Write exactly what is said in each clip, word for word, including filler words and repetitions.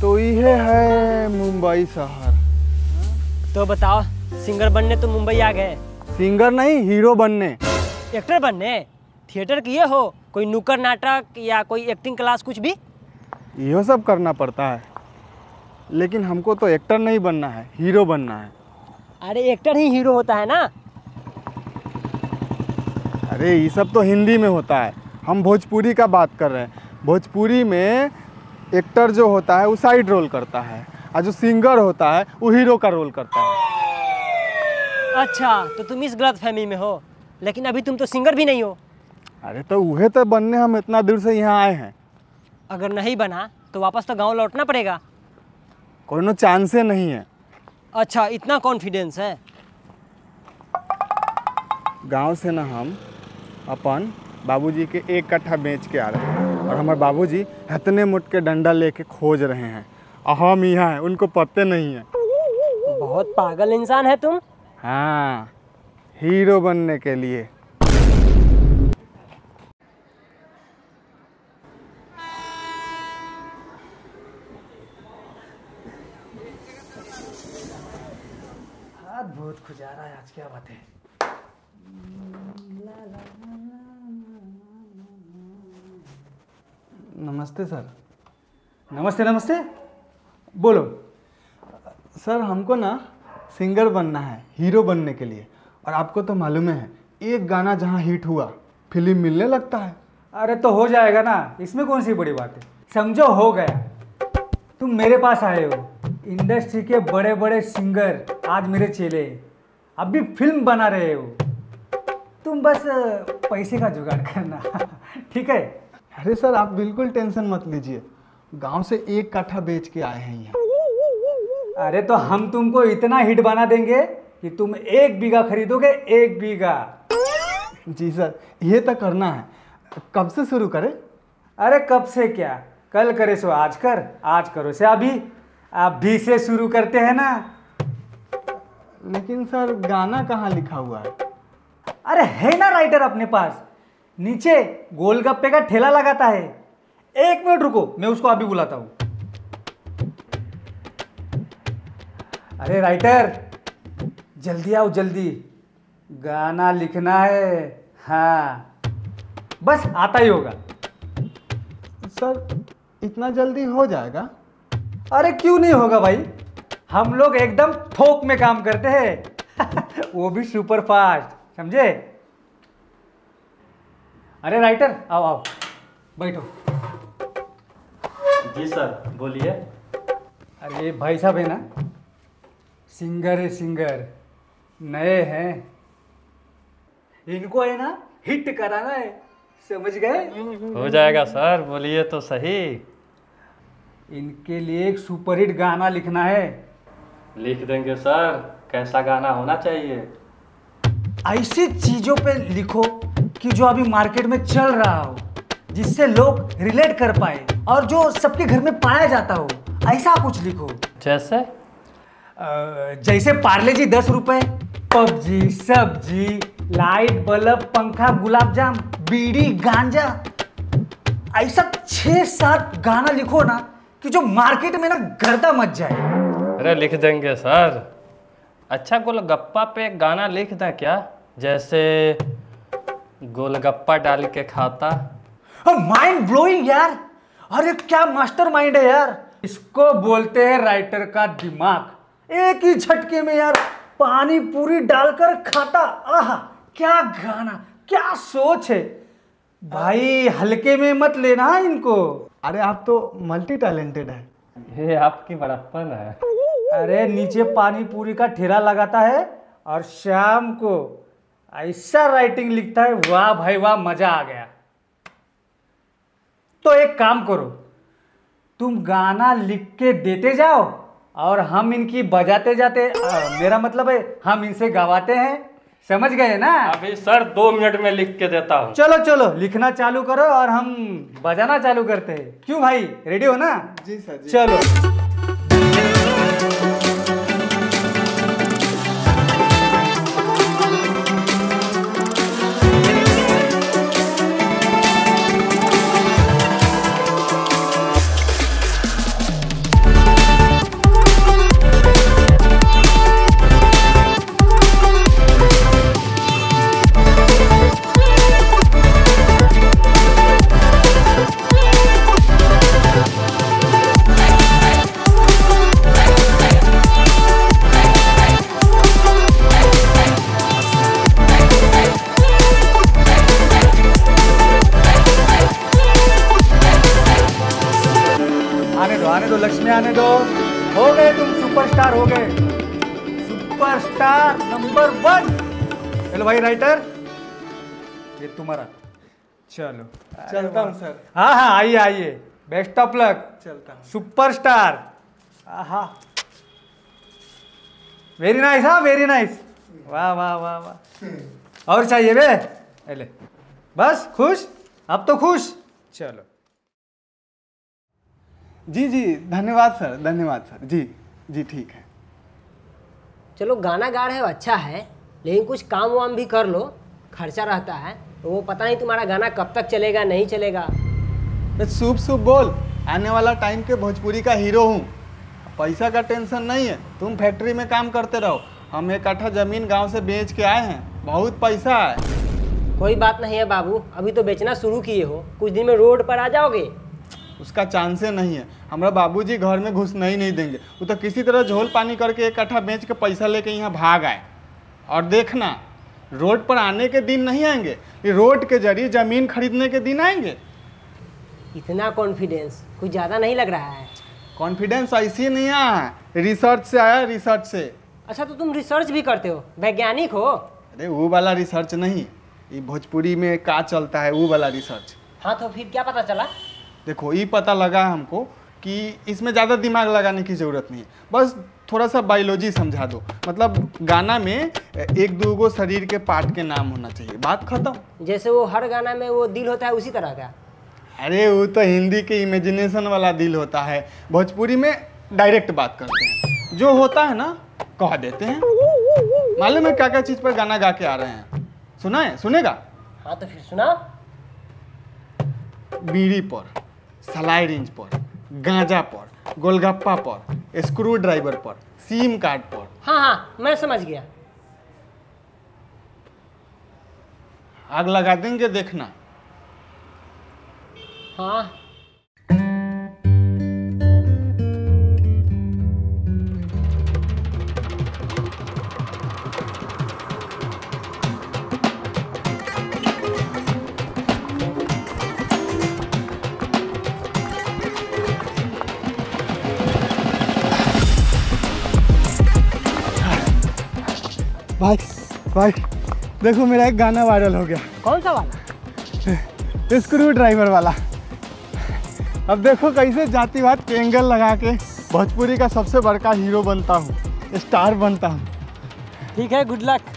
तो ये है मुंबई शहर। तो बताओ, सिंगर बनने तो मुंबई आ गए? सिंगर नहीं, हीरो बनने। एक्टर बनने? थिएटर किए हो? कोई नुक्कड़ नाटक या कोई एक्टिंग क्लास कुछ भी? यह सब करना पड़ता है, लेकिन हमको तो एक्टर नहीं बनना है, हीरो बनना है। अरे एक्टर ही हीरो होता है ना। अरे ये सब तो हिंदी में होता है, हम भोजपुरी का बात कर रहे हैं। भोजपुरी में एक्टर जो होता है वो साइड रोल करता है, और जो सिंगर होता है वो हीरो का रोल करता है। अच्छा, तो तुम इस गलतफहमी में हो, लेकिन अभी तुम तो सिंगर भी नहीं हो। अरे तो वह तो बनने हम इतना दूर से यहाँ आए हैं। अगर नहीं बना तो वापस तो गांव लौटना पड़ेगा। कोई चांसे नहीं है। अच्छा, इतना कॉन्फिडेंस है? गांव से ना हम अपन बाबूजी के एक कट्ठा बेच के आ रहे हैं, और हमारे बाबूजी इतने मुठ के डंडा लेके खोज रहे हैं, और हम यहाँ हैं, उनको पते नहीं है। बहुत पागल इंसान है तुम। हाँ, हीरो बनने के लिए। हाथ बहुत खुजा रहा है आज, क्या बात है? नमस्ते सर। नमस्ते नमस्ते, बोलो। सर हमको ना सिंगर बनना है, हीरो बनने के लिए। और आपको तो मालूम है, एक गाना जहाँ हिट हुआ फिल्म मिलने लगता है। अरे तो हो जाएगा ना, इसमें कौन सी बड़ी बात है। समझो हो गया, तुम मेरे पास आए हो। इंडस्ट्री के बड़े बड़े सिंगर आज मेरे चेले हैं, अभी फिल्म बना रहे हो। तुम बस पैसे का जुगाड़ करना। ठीक है? अरे सर आप बिल्कुल टेंशन मत लीजिए, गांव से एक काठा बेच के आए हैं यहाँ। अरे तो हम तुमको इतना हिट बना देंगे कि तुम एक बीघा खरीदोगे, एक बीघा। जी सर, ये तो करना है। कब से शुरू करें? अरे कब से क्या, कल करे सो आज कर, आज करो से अभी, अभी से शुरू करते हैं ना। लेकिन सर गाना कहाँ लिखा हुआ है? अरे है ना राइटर अपने पास, नीचे गोलगप्पे का ठेला लगाता है। एक मिनट रुको, मैं उसको अभी बुलाता हूं। अरे राइटर, जल्दी आओ जल्दी, गाना लिखना है। हाँ, बस आता ही होगा। सर इतना जल्दी हो जाएगा? अरे क्यों नहीं होगा भाई, हम लोग एकदम थोक में काम करते हैं। वो भी सुपर फास्ट, समझे? अरे राइटर आओ आओ, बैठो। जी सर, बोलिए। अरे भाई साहब है ना, सिंगर है सिंगर, नए हैं, इनको है ना हिट कराना है, समझ गए? हो जाएगा सर, बोलिए तो सही। इनके लिए एक सुपरहिट गाना लिखना है। लिख देंगे सर, कैसा गाना होना चाहिए? ऐसी चीजों पे लिखो कि जो अभी मार्केट में चल रहा हो, जिससे लोग रिलेट कर पाए, और जो सबके घर में पाया जाता हो, ऐसा कुछ लिखो। जैसे? अ, जैसे पार्ले जी दस रुपए, पबजी, सब्जी, लाइट, बल्ब, पंखा, गुलाब जाम, बीड़ी, गांजा, ऐसा छह सात गाना लिखो ना कि जो मार्केट में ना गर्दा मच जाए। अरे लिख देंगे सर। अच्छा, गोलगप्पा पे एक गाना लिख दें क्या? जैसे गोलगप्पा डाल के खाता। माइंड ब्लोइंग यार, अरे क्या मास्टर माइंड है यार। इसको बोलते हैं राइटर का दिमाग। एक ही झटके में यार पानी पूरी डालकर खाता। आहा, क्या गाना, क्या सोच है भाई। हल्के में मत लेना इनको। अरे आप तो मल्टी टैलेंटेड है। ये आपकी बड़प्पन है। अरे नीचे पानी पूरी का ठेला लगाता है और शाम को ऐसा राइटिंग लिखता है, वाह भाई वाह, मजा आ गया। तो एक काम करो, तुम गाना लिख के देते जाओ और हम इनकी बजाते जाते, आ, मेरा मतलब है हम इनसे गवाते हैं, समझ गए ना? अभी सर दो मिनट में लिख के देता हूँ। चलो चलो लिखना चालू करो और हम बजाना चालू करते हैं। क्यों भाई, रेडी हो ना? जी सर जी। चलो। आने दो लक्ष्मी, आने दो। हो गए तुम सुपरस्टार, हो गए सुपरस्टार नंबर वन। चलो भाई राइटर, ये तुम्हारा। चलो चलता हूँ सर। हाँ हाँ, आइए आइए, बेस्ट ऑफ लक। चलता हूँ। सुपरस्टार। आहा, वेरी नाइस, हाँ वेरी नाइस। वाह वाह वाह वाह। और चाहिए बे? ले बस, खुश? अब तो खुश। चलो जी जी, धन्यवाद सर, धन्यवाद सर। जी जी, ठीक है। चलो गाना गा रहे हो अच्छा है, लेकिन कुछ काम वाम भी कर लो, खर्चा रहता है। तो वो पता नहीं तुम्हारा गाना कब तक चलेगा, नहीं चलेगा। मैं शुभ शुभ बोल, आने वाला टाइम के भोजपुरी का हीरो हूँ। पैसा का टेंशन नहीं है, तुम फैक्ट्री में काम करते रहो। हम एक कट्ठा ज़मीन गांव से बेच के आए हैं, बहुत पैसा है। कोई बात नहीं है बाबू, अभी तो बेचना शुरू किए हो, कुछ दिन में रोड पर आ जाओगे। उसका चांसे नहीं है। हमारा बाबूजी घर में घुसना ही नहीं देंगे। वो तो किसी तरह झोल पानी करके एक कट्ठा बेच के पैसा लेके यहाँ भाग आए। और देखना, रोड पर आने के दिन नहीं आएंगे, ये रोड के जरिए ज़मीन खरीदने के दिन आएंगे। इतना कॉन्फिडेंस कुछ ज़्यादा नहीं लग रहा है। कॉन्फिडेंस ऐसे नहीं आया है, रिसर्च से आया, रिसर्च से। अच्छा, तो तुम रिसर्च भी करते हो, वैज्ञानिक हो? अरे वो वाला रिसर्च नहीं, ये भोजपुरी में क्या चलता है वो वाला रिसर्च। हाँ, तो फिर क्या पता चला? देखो, ये पता लगा हमको कि इसमें ज़्यादा दिमाग लगाने की ज़रूरत नहीं है, बस थोड़ा सा बायोलॉजी समझा दो। मतलब गाना में एक दो गो शरीर के पार्ट के नाम होना चाहिए, बात खत्म। जैसे वो हर गाना में वो दिल होता है, उसी तरह का? अरे वो तो हिंदी के इमेजिनेशन वाला दिल होता है, भोजपुरी में डायरेक्ट बात करते हैं, जो होता है ना कह देते हैं। मालूम है क्या क्या चीज़ पर गाना गा के आ रहे हैं? सुना है? सुनेगा? हाँ, तो फिर सुना। बीड़ी पर, सलाई रिंच पर, गांजा पर, गोलगप्पा पर, स्क्रू ड्राइवर पर, सिम कार्ड पर। हाँ हाँ, मैं समझ गया। आग लगा देंगे, देखना। हाँ, भाई भाई देखो, मेरा एक गाना वायरल हो गया। कौन सा वाला? स्क्रू ड्राइवर वाला। अब देखो कैसे जातिवाद के एंगल लगा के भोजपुरी का सबसे बड़का हीरो बनता हूँ, स्टार बनता हूँ। ठीक है, गुड लक।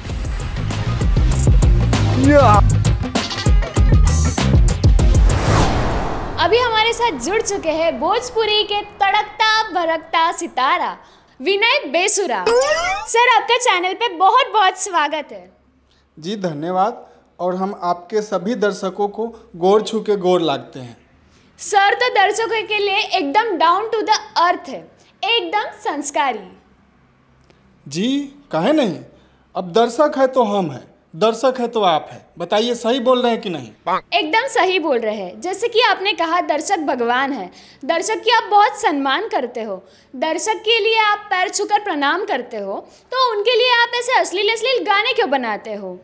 अभी हमारे साथ जुड़ चुके हैं भोजपुरी के तड़कता भड़कता सितारा विनय बेसुरा। सर, आपका चैनल पे बहुत बहुत स्वागत है। जी धन्यवाद, और हम आपके सभी दर्शकों को गोर छू के गोर लागते हैं। सर तो दर्शकों के लिए एकदम डाउन टू द अर्थ है, एकदम संस्कारी। जी काहे नहीं, अब दर्शक है तो हम हैं, दर्शक है तो आप हैं। बताइए सही बोल रहे हैं कि नहीं? एकदम सही बोल रहे हैं। जैसे कि आपने कहा दर्शक भगवान है, दर्शक की आप बहुत सम्मान करते हो, दर्शक के लिए आप पैर छूकर प्रणाम करते हो, तो उनके लिए आप ऐसे अश्लील अश्लील गाने क्यों बनाते हो?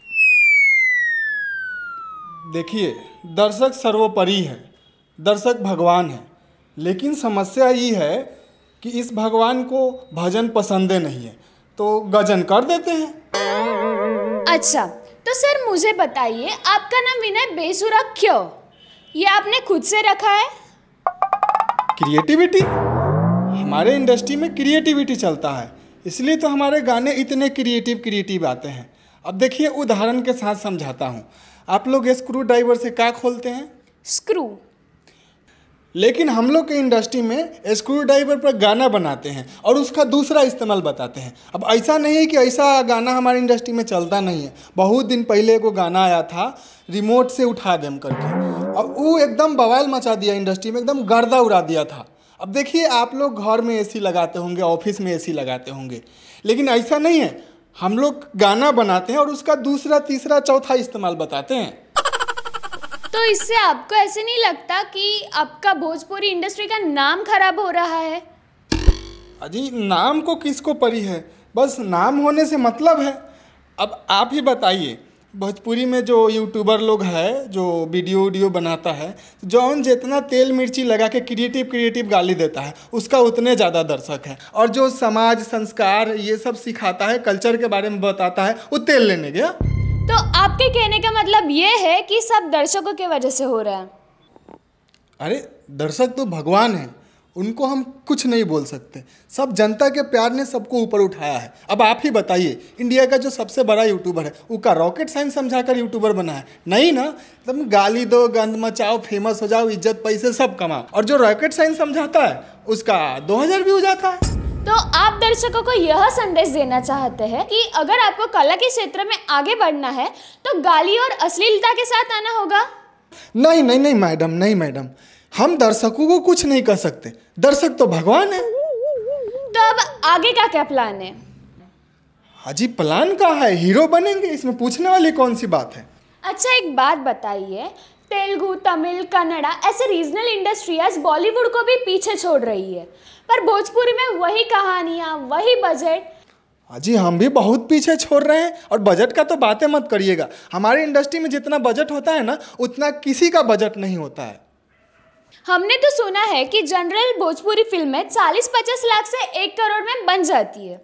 देखिए, दर्शक सर्वोपरि है, दर्शक भगवान है, लेकिन समस्या ये है कि इस भगवान को भजन पसंद नहीं है, तो गजन कर देते हैं। अच्छा, तो सर मुझे बताइए, आपका नाम विनय बेसुरा क्यों? ये आपने खुद से रखा है? क्रिएटिविटी, हमारे इंडस्ट्री में क्रिएटिविटी चलता है, इसलिए तो हमारे गाने इतने क्रिएटिव क्रिएटिव आते हैं। अब देखिए, उदाहरण के साथ समझाता हूँ। आप लोग स्क्रू ड्राइवर से क्या खोलते हैं? स्क्रू। लेकिन हम लोग के इंडस्ट्री में स्क्रू ड्राइवर पर गाना बनाते हैं और उसका दूसरा इस्तेमाल बताते हैं। अब ऐसा नहीं है कि ऐसा गाना हमारी इंडस्ट्री में चलता नहीं है। बहुत दिन पहले एगो गाना आया था, रिमोट से उठा देम करके, अब वो एकदम बवाल मचा दिया इंडस्ट्री में, एकदम गर्दा उड़ा दिया था। अब देखिए, आप लोग घर में एसी लगाते होंगे, ऑफिस में एसी लगाते होंगे, लेकिन ऐसा नहीं है। हम लोग गाना बनाते हैं और उसका दूसरा तीसरा चौथा इस्तेमाल बताते हैं। तो इससे आपको ऐसे नहीं लगता कि आपका भोजपुरी इंडस्ट्री का नाम खराब हो रहा है? अजी, नाम को किसको परी है, बस नाम होने से मतलब है। अब आप ही बताइए, भोजपुरी में जो यूट्यूबर लोग है जो वीडियो वीडियो बनाता है, जौन जितना तेल मिर्ची लगा के क्रिएटिव क्रिएटिव गाली देता है उसका उतने ज़्यादा दर्शक है, और जो समाज संस्कार ये सब सिखाता है, कल्चर के बारे में बताता है, वो तेल लेने गया। तो आपके कहने का मतलब ये है कि सब दर्शकों की वजह से हो रहा है? अरे दर्शक तो भगवान है, उनको हम कुछ नहीं बोल सकते। सब जनता के प्यार ने सबको ऊपर उठाया है। अब आप ही बताइए, इंडिया का जो सबसे बड़ा यूट्यूबर है उसका रॉकेट साइंस समझाकर यूट्यूबर बना है? नहीं ना, तुम गाली दो, गंद मचाओ, फेमस हो जाओ, इज्जत पैसे सब कमाओ, और जो रॉकेट साइंस समझाता है उसका दो हज़ार व्यूज आता है। तो आप दर्शकों को यह संदेश देना चाहते हैं कि अगर आपको कला के क्षेत्र में आगे बढ़ना है तो गाली और अश्लीलता के साथ आना होगा? नहीं नहीं नहीं मैडम, नहीं मैडम, हम दर्शकों को कुछ नहीं कर सकते, दर्शक तो भगवान है। तो अब आगे का क्या प्लान है? हाजी प्लान का है, हीरो बनेंगे, इसमें पूछने वाली कौन सी बात है। अच्छा एक बात बताइए, तेलुगु, तमिल, कन्नड़ा ऐसे रीजनल इंडस्ट्रीज बॉलीवुड को भी पीछे छोड़ रही है, पर भोजपुरी में वही कहानियाँ, वही बजट। हाजी हम भी बहुत पीछे छोड़ रहे हैं, और बजट का तो बातें मत करिएगा। हमारी इंडस्ट्री में जितना बजट होता है ना, उतना किसी का बजट नहीं होता है। हमने तो सुना है कि जनरल भोजपुरी फिल्में चालीस पचास लाख से एक करोड़ में बन जाती है।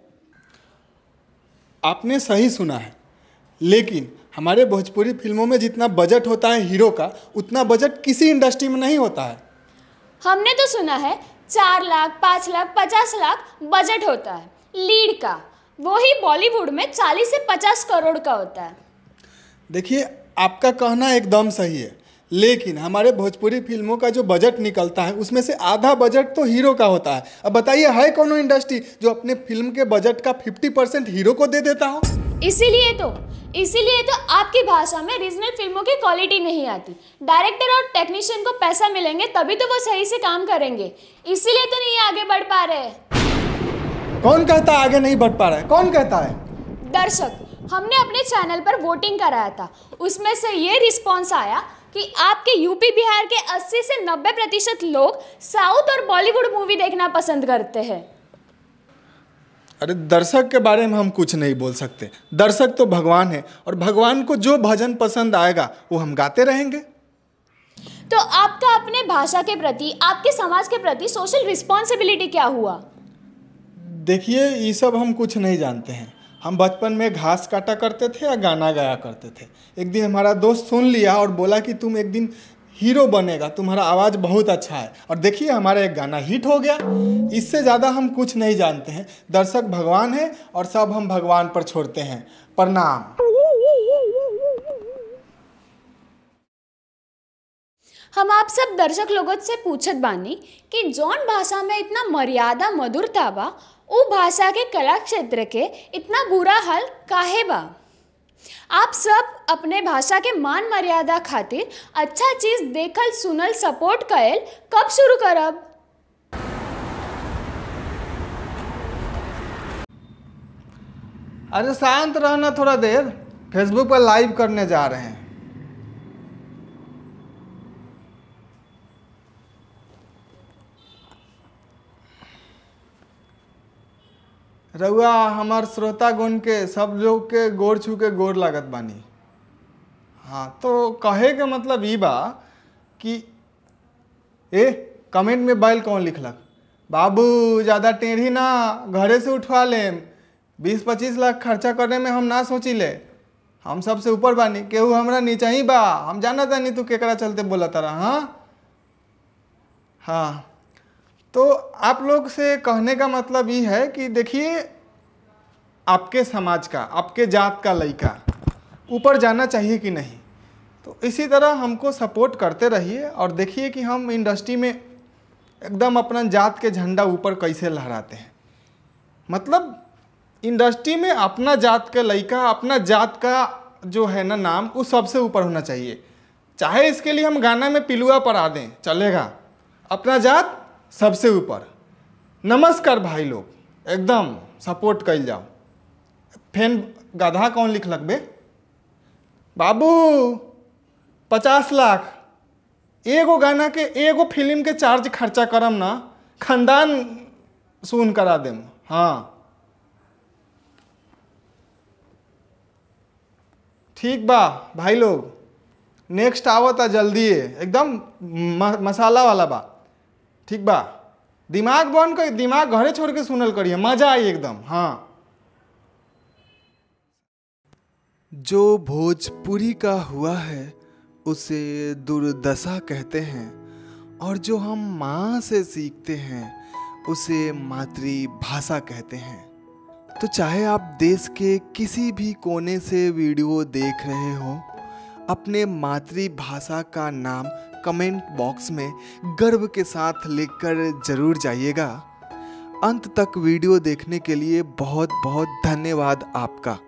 आपने सही सुना है, लेकिन हमारे भोजपुरी फिल्मों में जितना बजट होता है हीरो का, उतना बजट किसी इंडस्ट्री में नहीं होता है। हमने तो सुना है चार लाख, पाँच लाख, पचास लाख बजट होता है लीड का, वही बॉलीवुड में चालीस से पचास करोड़ का होता है। देखिए आपका कहना एकदम सही है, लेकिन हमारे भोजपुरी फिल्मों का जो बजट निकलता है उसमें से आधा बजट तो हीरो का होता है। अब बताइए है कौन इंडस्ट्री जो अपने फिल्म के बजट का पचास परसेंट हीरो को दे देता हो? इसीलिए तो इसीलिए तो आपकी भाषा में रीजनल फिल्मों की क्वालिटी नहीं आती। डायरेक्टर और टेक्नीशियन को पैसा मिलेंगे तभी तो वो सही से काम करेंगे, इसीलिए तो नहीं आगे बढ़ पा रहे। कौन कहता है आगे नहीं बढ़ पा रहा है? कौन कहता है? दर्शक, हमने अपने चैनल पर वोटिंग कराया था, उसमें से ये रिस्पॉन्स आया कि आपके यूपी बिहार के अस्सी से नब्बे प्रतिशत लोग साउथ और बॉलीवुड मूवी देखना पसंद करते हैं। अरे दर्शक के बारे में हम कुछ नहीं बोल सकते, दर्शक तो भगवान है, और भगवान को जो भजन पसंद आएगा वो हम गाते रहेंगे। तो आपका अपने भाषा के प्रति, आपके समाज के प्रति सोशल रिस्पॉन्सिबिलिटी क्या हुआ? देखिए ये सब हम कुछ नहीं जानते हैं। हम बचपन में घास काटा करते थे या गाना गाया करते थे। एक दिन हमारा दोस्त सुन लिया और बोला कि तुम एक दिन हीरो बनेगा, तुम्हारा आवाज़ बहुत अच्छा है, और देखिए हमारा एक गाना हिट हो गया। इससे ज़्यादा हम कुछ नहीं जानते हैं। दर्शक भगवान है और सब हम भगवान पर छोड़ते हैं। प्रणाम। हम आप सब दर्शक लोगों से पूछत बानी कि जौन भाषा में इतना मर्यादा मधुरता बा, उ भाषा के कला क्षेत्र के इतना बुरा हाल काहे बा? आप सब अपने भाषा के मान मर्यादा खातिर अच्छा चीज देखल सुनल सपोर्ट करेल कब शुरू करब? अरे शांत रहना थोड़ा देर, फेसबुक पर लाइव करने जा रहे हैं। रउआ हमार श्रोतागण के सब लोग के गोर छू के गोर लागत बानी। हाँ तो कहे के मतलब ई बा कि ए कमेंट में बैल कौन लिखलक? बाबू ज़्यादा टेढ़ी ना, घरे से उठवा लेम। बीस पच्चीस लाख खर्चा करने में हम ना सोची ले, हम सबसे ऊपर बानी, केहू हमरा नीचे ही बा। हम जाना तानी तू केकरा चलते बोला तारा। हाँ हाँ तो आप लोग से कहने का मतलब ये है कि देखिए आपके समाज का, आपके जात का लड़का ऊपर जाना चाहिए कि नहीं, तो इसी तरह हमको सपोर्ट करते रहिए और देखिए कि हम इंडस्ट्री में एकदम अपना जात के झंडा ऊपर कैसे लहराते हैं। मतलब इंडस्ट्री में अपना जात का लड़का, अपना जात का जो है ना नाम, वो सबसे ऊपर होना चाहिए। चाहे इसके लिए हम गाना में पिलुआ पढ़ा दें, चलेगा। अपना जात सबसे ऊपर। नमस्कार भाई लोग, एकदम सपोर्ट कल जाओ। फेन गधा कौन लिखलक बे? बाबू पचास लाख एगो गाना के, एगो फिल्म के चार्ज खर्चा करम ना, खानदान सुन करा देम। हाँ ठीक बा भाई लोग, नेक्स्ट आवता जल्दी है, एकदम म, मसाला वाला बा। ठीक बा, दिमाग बंद कर, दिमाग घरे छोड़ के सुनल करिए, मजा आई एकदम। हाँ, जो भोजपुरी का हुआ है उसे दुर्दशा कहते हैं, और जो हम माँ से सीखते हैं उसे मातृभाषा कहते हैं। तो चाहे आप देश के किसी भी कोने से वीडियो देख रहे हो, अपने मातृभाषा का नाम कमेंट बॉक्स में गर्व के साथ लिखकर जरूर जाइएगा। अंत तक वीडियो देखने के लिए बहुत बहुत धन्यवाद आपका।